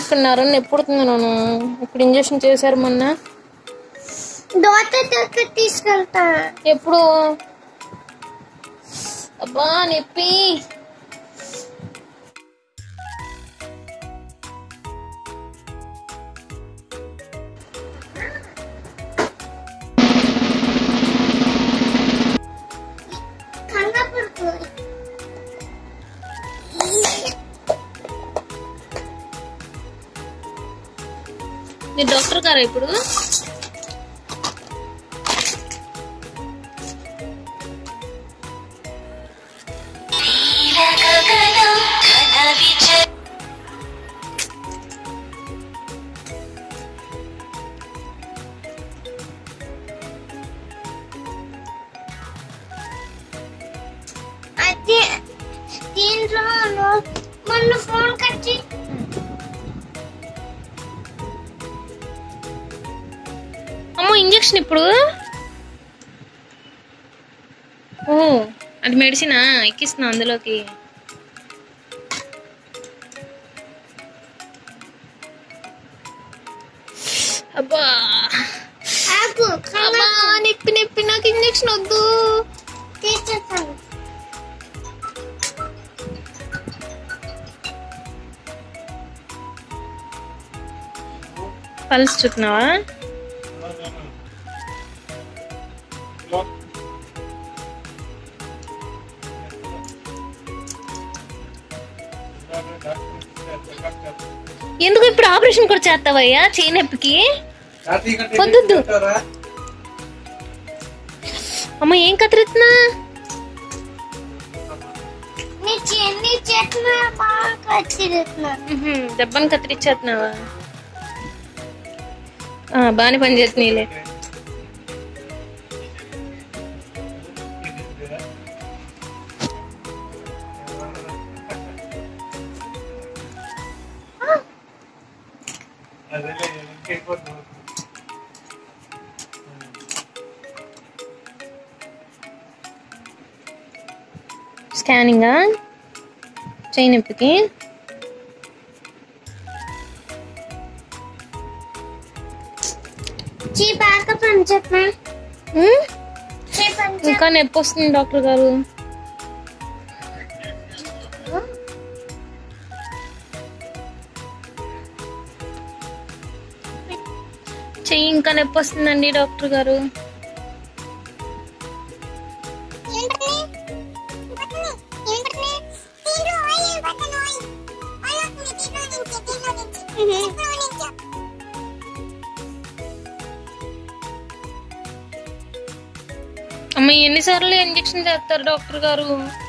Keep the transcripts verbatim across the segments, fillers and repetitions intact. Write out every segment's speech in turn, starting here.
ఇక్కడ నరం ఎప్పుడుతుంది నాను ఇక్కడ ఇంజెక్షన్ చేశారు మొన్న డాక్టర్ దగ్గరికి తీసుకెళ్తా ఎప్పుడు అబ్బా నొప్పి మీరు డాక్టర్ గారా ఇప్పుడు అదే దీంట్లో మొన్న ఫోన్ కట్టి అమ్మో ఇంజెక్షన్ ఇప్పుడు ఓ అది మెడిసినా ఎక్కిస్తున్నా అందులోకి అబ్బా అమ్మా నొప్పి నొప్పి నాకు ఇంజెక్షన్ వద్దు తీసేస్తాను పల్స్ చూస్తున్నావా ఎందుకు ఇప్పుడు ఆపరేషన్ కూడా చేస్తావయ్యా చేయి నొప్పికి వద్దు అమ్మ ఏం కత్తిరిస్తున్నా దెబ్బని కత్తిరించేస్తున్నావా బాగానే పని చేస్తున్నాయిలే స్కానింగా చేయి నొప్పికి ఇంకా నొప్పి వస్తుంది డాక్టర్ గారు చెయ్యి ఇంకా నొప్పి వస్తుందండి డాక్టర్ గారు అమ్మ ఎన్నిసార్లు ఇంజెక్షన్ చేస్తారు డాక్టర్ గారు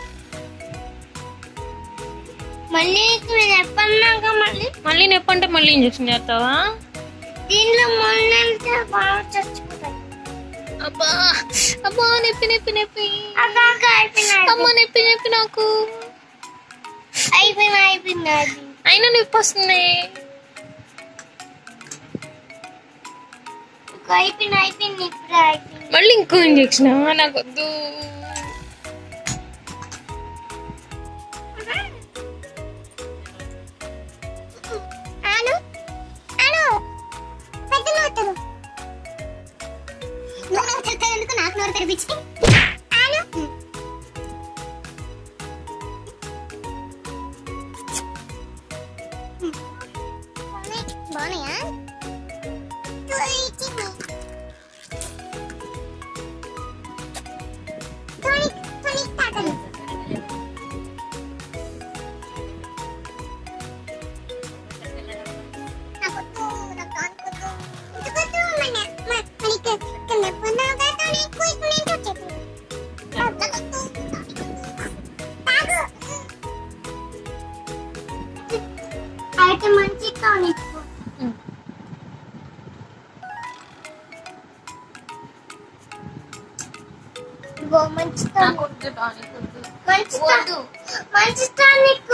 మళ్ళీ మళ్ళీ మళ్ళీ నొప్పి అంటే మళ్ళీ ఇంజెక్షన్ చేస్తావా దీనిలో మొన్నంతా బాగా చచ్చిపోతాయి అబ్బా అబ్బా నొప్పి నొప్పి నొప్పి అమ్మ నొప్పి నొప్పి నాకు అయిపోయింది అయిపోయింది అయినా నొప్పి వస్తుంది అయిపోయింది అయిపోయింది ఇప్పుడు అయిపోయింది మళ్ళీ ఇంకో ఇంజెక్షన్ నాకు వద్దు నాకు నోరు తెరిపించి బాగున్నాయా అయితే మంచి టానిక్ గో మంచి టానిక్ మంచి మంచి టానిక్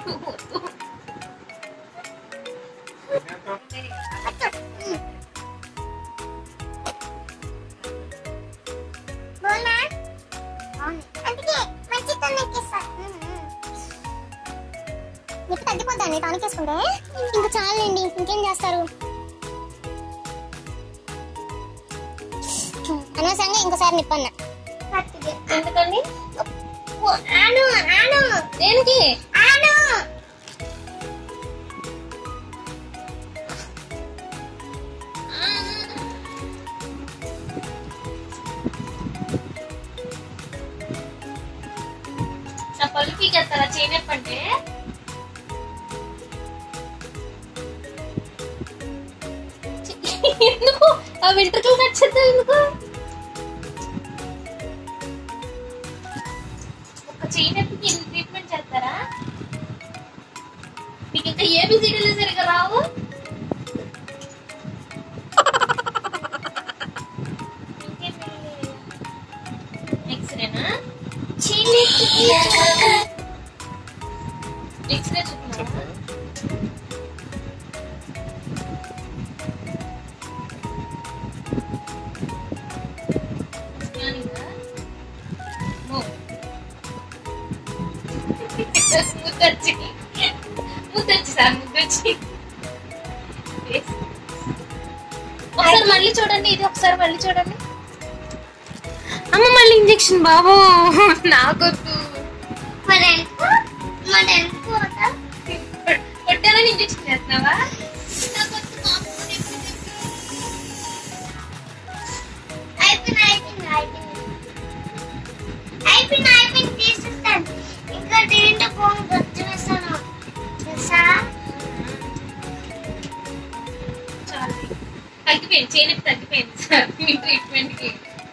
బోలా అందుకే మంచి టానిక్ ఇస్తా నీకు తగ్గిపోద్దాన్ని టానిక్ వేసుకుంటే ఇంకా ఇంకా చాలండి, ఇంకేం చేస్తారు? అనవసరంగా ఇంకోసారి నిప్పన్నా. ఎందుకండి? ఆను ఆను దేనికి? ఆను నా పళ్ళు పీకేస్తారా చేయనప్పంటే? ఎందుకు ఆ వెంట్రుకలు నచ్చద్దు? ఎందుకు ఒక చేయనప్పకి ఎన్ని ట్రీట్మెంట్ చేస్తారా? మీకు ఇంకా ఏమి సీడీలు సరిగా రావు? ఎక్స్రేనా? ఎక్స్రే చూపుతున్నారా? ముద్దొచ్చి ముద్దొచ్చి సార్ ముద్దొచ్చి ఒకసారి మళ్ళీ చూడండి, ఇది ఒకసారి మళ్ళీ చూడండి. అమ్మ మళ్ళీ ఇంజెక్షన్ బాబు నాకొద్దు. కొట్టాలని ఇంజెక్షన్ చేస్తున్నావా? తగ్గిపోయింది, చేయనకి తగ్గిపోయింది సార్ మీ ట్రీట్మెంట్ కి.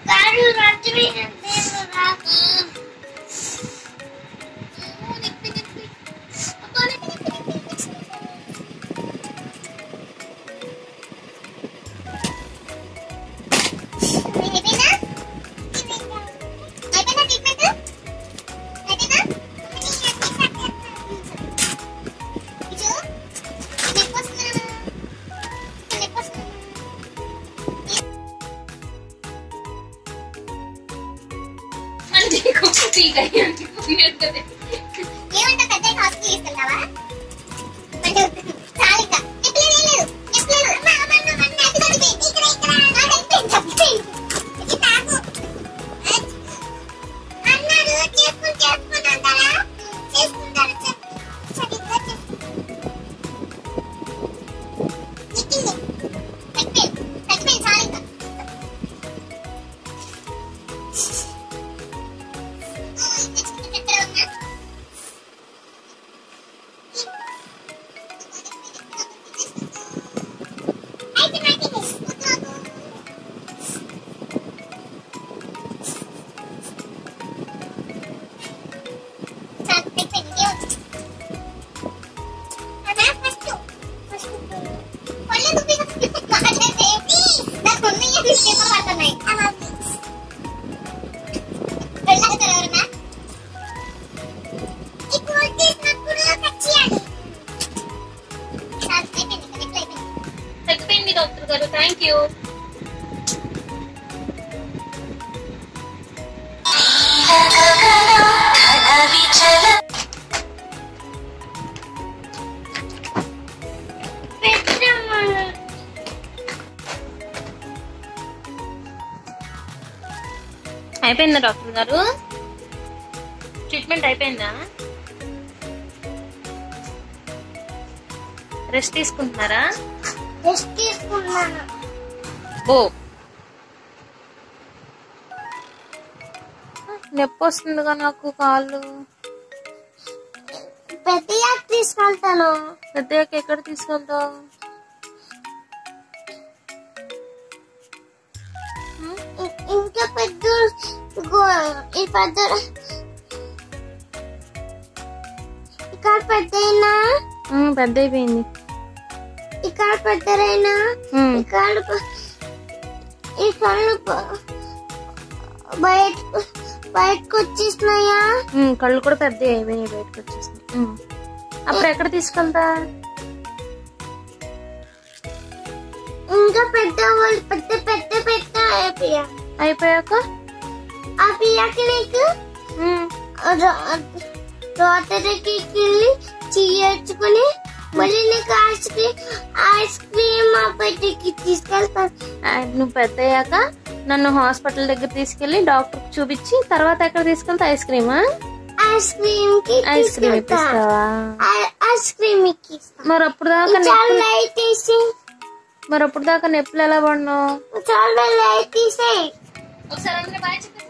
తగ్గిపోయింది డాక్టర్ గారు, థ్యాంక్ యూ. అయిపోయిందా డాక్టర్ గారు? ట్రీట్మెంట్ అయిపోయిందా? రెస్ట్ తీసుకుంటున్నారా? రెస్ట్ తీసుకున్నాను. ఓ నొప్పి వస్తుందిగా నాకు కాళ్ళు. పెద్దయాక తీసుకెళ్తాను. పెద్దయాక ఎక్కడ తీసుకెళ్తావు? ఇంకా పెద్ద ఈ పెద్ద ఇక్కడ పెద్దయినా పెద్ద అయిపోయింది. ఇక్కడ పెద్దరైనా ఇక్కడ ఈ కళ్ళు బయట బయటకు వచ్చేసినాయా? కళ్ళు కూడా పెద్ద అయిపోయినాయి, బయటకు వచ్చేసినాయి. అప్పుడు ఎక్కడ తీసుకెళ్తా? ఇంకా పెద్ద వాళ్ళు పెద్ద పెద్ద పెద్ద అయిపోయా అయిపోయాక అయిపోయాక నీకు రోటరీకి వెళ్ళి చీయర్చుకుని మళ్ళీ నీకు ఐస్ క్రీమ్ ఐస్ క్రీమ్ మా పెద్దకి తీసుకెళ్తాను. నువ్వు పెద్ద అయ్యాక నన్ను హాస్పిటల్ దగ్గర తీసుకెళ్లి డాక్టర్ చూపించి తర్వాత ఎక్కడ తీసుకెళ్తా? ఐస్ క్రీమా? ఐస్ క్రీమ్ కి ఐస్ క్రీమ్ ఇప్పిస్తావా? ఐస్ క్రీమ్ మరి అప్పుడు దాకా చాలా లైట్ తీసి మరి అప్పుడు దాకా నొప్పులు ఎలా పడినావు? చాలా లైట్ తీసేయి. ఒకసారి బాయ్ చెప్పి